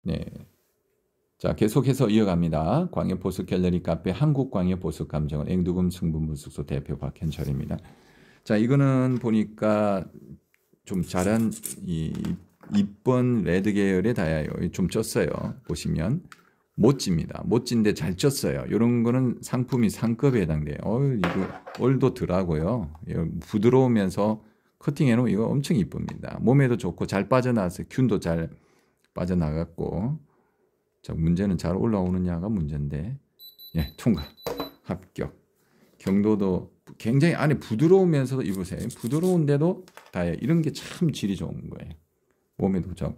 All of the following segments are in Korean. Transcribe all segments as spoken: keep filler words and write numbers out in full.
네. 자, 계속해서 이어갑니다. 광역보습 갤러리 카페 한국광역보습 감정원 앵두금 성분분석소 대표 박현철입니다. 자, 이거는 보니까 좀 잘한 이 이번 레드 계열의 다이아요. 좀 쪘어요. 보시면 못집니다. 못진데 잘 쪘어요. 이런 거는 상품이 상급에 해당돼요. 어, 이거 얼도 덜하고요. 부드러우면서 커팅해놓으면 이거 엄청 이쁩니다. 몸에도 좋고 잘 빠져나왔어요. 균도 잘 빠져나갔고. 자, 문제는 잘 올라오느냐가 문제인데, 예, 통과, 합격. 경도도 굉장히 안에 부드러우면서도 입으세요. 부드러운데도 다이아 이런 게 참 질이 좋은 거예요. 몸에도 좀.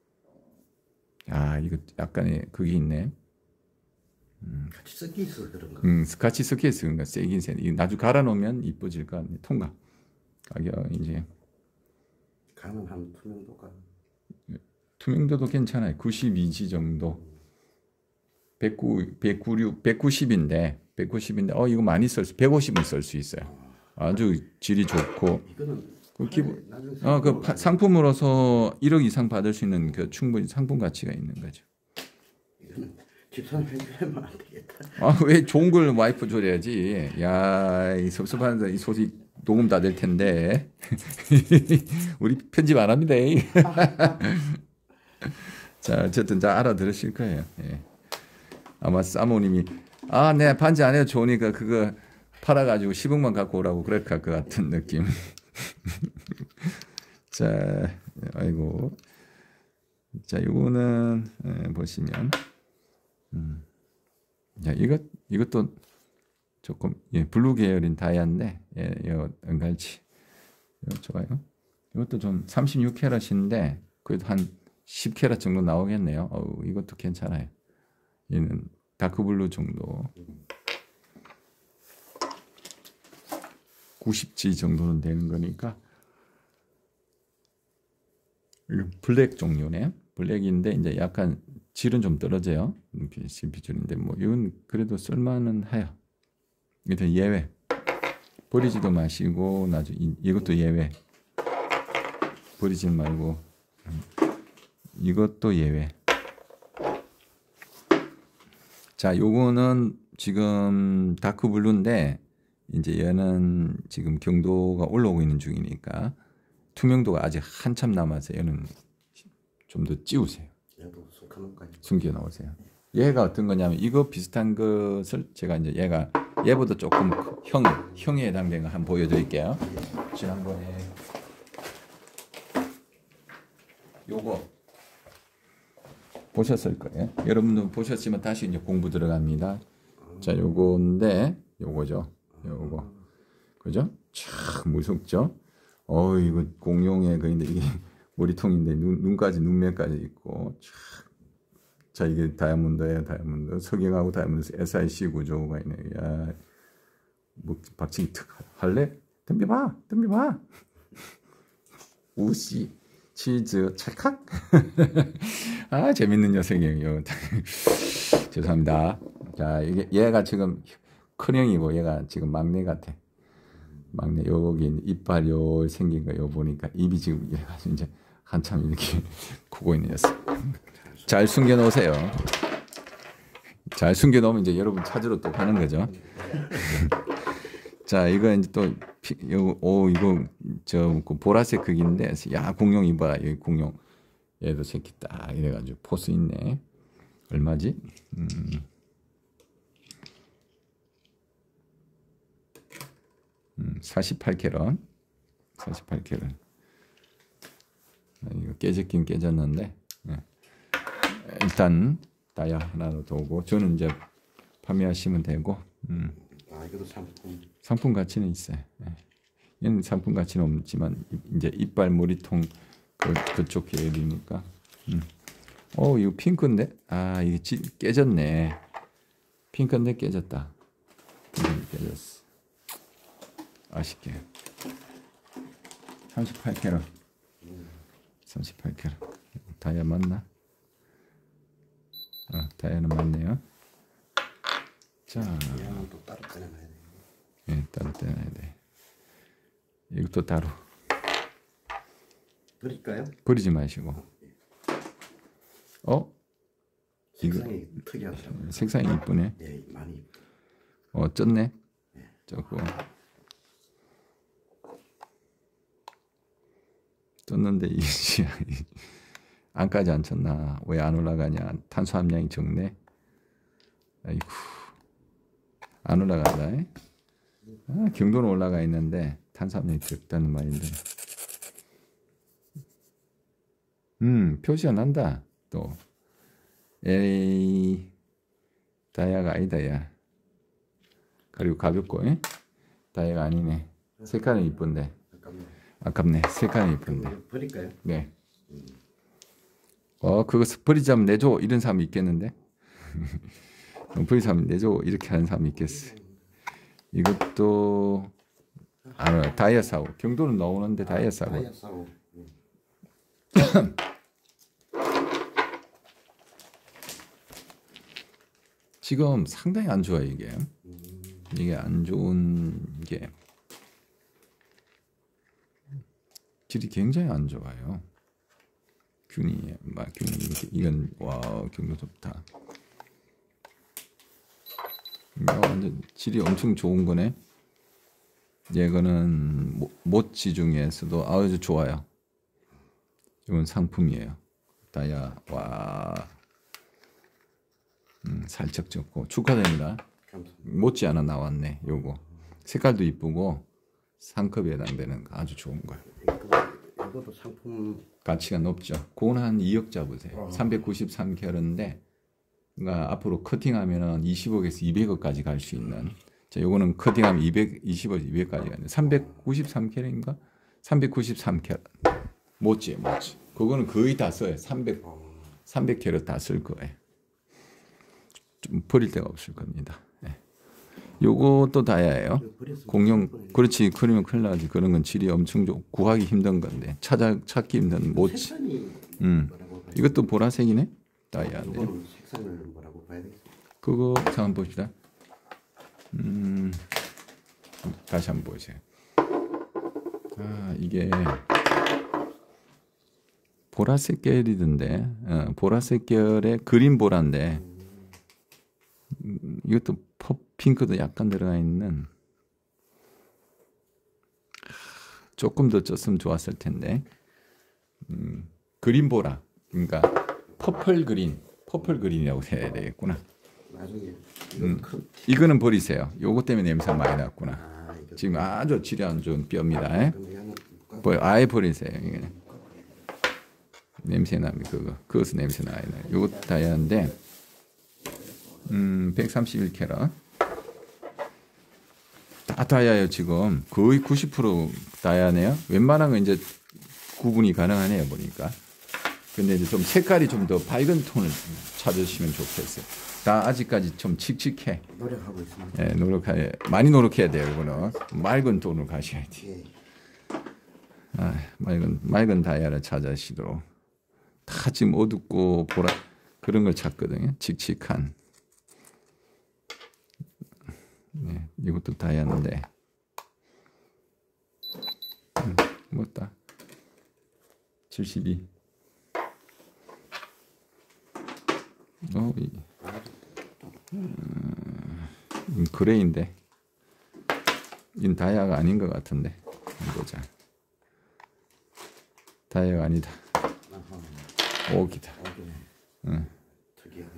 아, 이거 약간의 그게 있네. 음. 같이 섞여 있어 그런가? 음, 같이 섞여 있어 그런가? 세긴 세. 이거 나중에 갈아 놓으면 이뻐질 것 같네. 통과. 가격 이제. 가능한 투명도가. 투명도도 괜찮아요. 구십이 지 정도. 백구, 백구십육, 백구십인데, 백구십인데, 어, 이거 많이 쓸 수, 백오십은 쓸 수 있어요. 아주 질이 좋고. 이거는 그 기본, 어, 그 파, 상품으로서 일억 이상 받을 수 있는 그 충분히 상품 가치가 있는 거죠. 이거는 집사람 해주면 안 되겠다. 아, 왜 좋은 걸 와이프 줘야지. 야, 이 섭섭한 이 소식 녹음 다 될 텐데. 우리 편집 안 합니다. 자, 어쨌든 다 알아들으실 거예요. 예. 아마 사모님이 아, 네 반지 안 해도 좋으니까 그거 팔아가지고 십억만 갖고 오라고 그럴 것 같은 느낌. 자, 아이고. 자, 이거는 예, 보시면, 음, 야, 이것 이것도 조금 예, 블루 계열인 다이아인데, 예, 이거 은갈치, 이거 좋아요. 이것도 좀 삼십육 캐럿인데 그래도 한 십 캐럿 정도 나오겠네요. 어우, 이것도 괜찮아요. 얘는 다크블루 정도 구십 지 정도는 되는 거니까. 블랙 종류네. 블랙인데 이제 약간 질은 좀 떨어져요. 비줄인데 뭐 이건 그래도 쓸만은 해요. 이것도 예외. 버리지도 마시고 나중에 이것도 예외. 버리지 말고 이것도 예외. 자, 요거는 지금 다크블루인데 이제 얘는 지금 경도가 올라오고 있는 중이니까 투명도가 아직 한참 남아서 얘는 좀 더 찌우세요. 얘도 숨겨놓을까요? 숨겨 놓으세요. 얘가 어떤 거냐면 이거 비슷한 것을 제가 이제 얘가 얘보다 조금 형 형에 해당되는 거 한번 보여드릴게요. 지난번에 요거 보셨을 거예요. 여러분도 보셨지만 다시 이제 공부 들어갑니다. 자, 요건데 요거죠. 요거 그죠? 참 무섭죠? 어, 이거 공룡의 그인데 이게 머리통인데 눈, 눈까지 눈매까지 있고 참. 자, 이게 다이아몬드예요. 다이아몬드 석영하고 다이아몬드 에스아이씨 구조가 있네. 야, 뭐 박치기 특 할래? 덤벼봐, 덤벼봐. 우씨 치즈 찰칵. 아, 재밌는 녀석이에요. 죄송합니다. 자, 이게 얘가 지금 큰형이고 얘가 지금 막내 같아. 막내. 여기 이빨 요 생긴 거 요 보니까 입이 지금 얘가 이제 한참 이렇게 크고 있는 녀석. 잘 숨겨 놓으세요. 잘 숨겨 놓으면 이제 여러분 찾으러 또 가는 거죠. 자, 이거 이제 또 피, 요, 오, 이거 저 보라색 극인데, 야, 공룡 이봐라. 여기 공룡. 얘도 새끼 딱 이래가지고 포스 있네. 얼마지? 음. 음, 사십팔 캐럿. 사십팔 캐럿. 아, 이거 깨졌긴 깨졌는데, 예. 일단 다이아 하나로 도고 저는 이제 판매하시면 되고. 음. 아, 이것도 상품. 상품 가치는 있어요. 예. 얘는 상품 가치는 없지만 이제 이빨 머리통 그, 그쪽 계열이니까. 음. 어, 이거 핑크인데? 아, 이게 지, 깨졌네. 핑크인데 깨졌다. 음, 깨졌어. 아쉽게. 삼십팔 캐럿. 삼십팔 캐럿. 다이아 맞나? 어, 다이아는 맞네요. 자, 얘는 또 따로 꺼내놔야 돼. 예, 따로 떼놔야 돼. 이것도 따로. 버릴까요? 버리지 마시고. 어? 색상이 특이하더라고요. 색상이 이쁘네. 예, 많이 이쁘. 어, 쪘네. 예. 조금 쪘는데 이게 안까지 안 쳤나? 왜 안 올라가냐? 탄수함량이 적네. 아이고, 안 올라간다. 아, 경도는 올라가 있는데 탄수함량이 적다는 말인데. 음, 표시가 난다. 또 에이, 다이아가 아니다, 야. 그리고 가볍고, 에? 다이아가 아니네. 색깔은 이쁜데. 아깝네. 아깝네. 색깔은 이쁜데. 버릴까요? 네. 어, 그거 버리자면 내줘. 이런 사람이 있겠는데? 버리자면 내줘. 이렇게 하는 사람이 있겠어. 이것도, 아, 다이아 사고. 경도는 나오는데 다이아 사고. 다이아 사고. 지금 상당히 안 좋아요, 이게. 이게 안 좋은 게. 질이 굉장히 안 좋아요. 균이, 막 균이 이렇게, 이건, 와, 경도 좋다. 야, 완전 질이 엄청 좋은 거네. 얘거는 모찌 중에서도 아주 좋아요. 이건 상품이에요. 다이아, 와, 음, 살짝 적고 축하드립니다. 못지 않아 나왔네. 요거 색깔도 이쁘고 상급에 해당되는 아주 좋은 거예요. 이것도 상품 가치가 높죠. 그건 한 이억 잡으세요. 어. 삼백구십삼 캐럿인데 그러니까 앞으로 커팅하면은 이십억에서 이백억까지 갈 수 있는. 자, 요거는 커팅하면 이백이십억, 이백까지 가는 삼백구십삼 캐럿인가? 삼백구십삼 캐럿. 못지, 못지. 그거는 거의 다 써요. 삼백, 삼백 캐럿 다 쓸 거예요. 좀 버릴 데가 없을 겁니다. 네. 요것도 다이아예요. 공룡, 그렇지. 그러면 큰일 나지. 그런 건 질이 엄청 좋고 구하기 힘든 건데 찾아 찾기 힘든 못지. 음, 이것도 보라색이네. 다이아인데. 이거는 색상을 뭐라고 봐야 되겠어요? 그거 한번 봅시다. 음, 다시 한번 보세요. 아, 이게 보라색 계열이던데, 어, 보라색 계열의 그린 보라인데. 음, 이것도 핑크도 약간 들어가 있는. 조금 더 쪘으면 좋았을 텐데. 음, 그린 보라, 그러니까 퍼플 그린, 퍼플 그린이라고 해야 되겠구나. 나중에 음, 이거는 버리세요. 요거 때문에 냄새가 많이 났구나. 아, 이거 지금 아주 질이 안 좋은 뼈입니다. 그럼 이거 한번 볼까? 뭐, 아예 버리세요. 이게. 냄새 나면 그거, 그것은 냄새 나요. 요거 다이아인데. 음, 백삼십일 캐럿. 다 다이아예요, 지금. 거의 구십 퍼센트 다이아네요. 웬만한 건 이제 구분이 가능하네요, 보니까. 근데 이제 좀 색깔이 좀 더 밝은 톤을 찾으시면 좋겠어요. 다 아직까지 좀 칙칙해. 노력하고 있습니다. 예, 노력해, 많이 노력해야 돼요, 이거는. 맑은 톤으로 가셔야지. 예. 아, 맑은, 맑은 다이아를 찾으시도록. 다 지금 어둡고 보라, 그런 걸 찾거든요. 칙칙한. 네, 이것도 다이아인데. 음, 뭐다? 칠십이. 어, 이, 음, 그레이인데. 이건 다이아가 아닌 것 같은데. 보자. 다이아가 아니다. 아하. 오기다. 오기네. 응. 특이하게.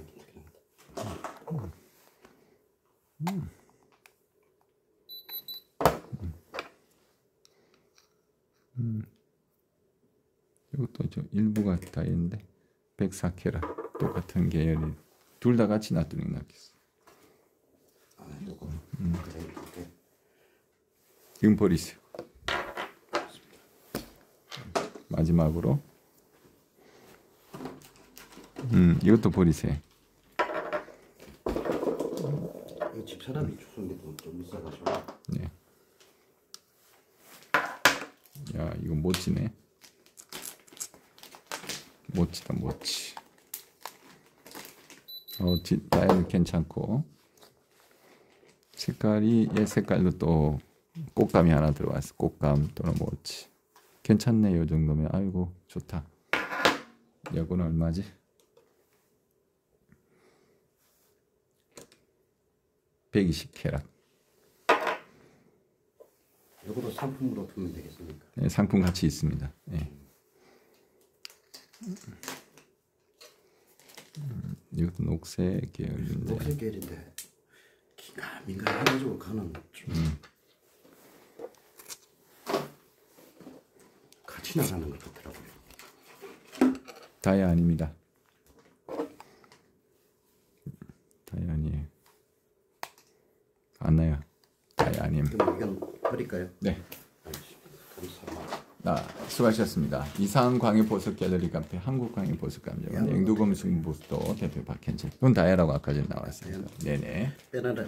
음. 음. 이것도 좀 일부가 다이아인데 백사 캐럿 똑같은 계열이 둘 다 같이 놔두는 게 낫겠어. 아, 요거. 음. 그래, 이렇게. 이건 버리세요. 마지막으로 음, 이것도 버리세요. 이 집사람이 주는 게 좀 비싸가지고. 네. 야, 이거 멋지네. 멋지다, 멋지. 어, 다이아도 괜찮고. 색깔이, 얘 색깔도 또 꽃감이 하나 들어왔어. 꽃감 또는 멋지. 괜찮네, 요 정도면. 아이고, 좋다. 이거는 얼마지? 백이십 캐럿. 이것도 상품으로 두면 되겠습니까? 네, 상품 같이 있습니다. 네. 음, 이것도 녹색 계열인데. 녹색 계열인데 기가 민감해가지고 가는 좀 음. 같이 나가는 것 같더라고요. 다이아 아닙니다. 다이아 아니에요. 안 나요. 다이아 아닙니다. 그럼 이건 버릴까요? 네. 감사합니다. 아, 수고하셨습니다. 이상 광해 보석 갤러리 카페 한국 광해 보석 감정원 앵두금승 부스도 대표 박현철. 그건 다이아라고 아까 전에 나왔어요. 네네. 빼놔라.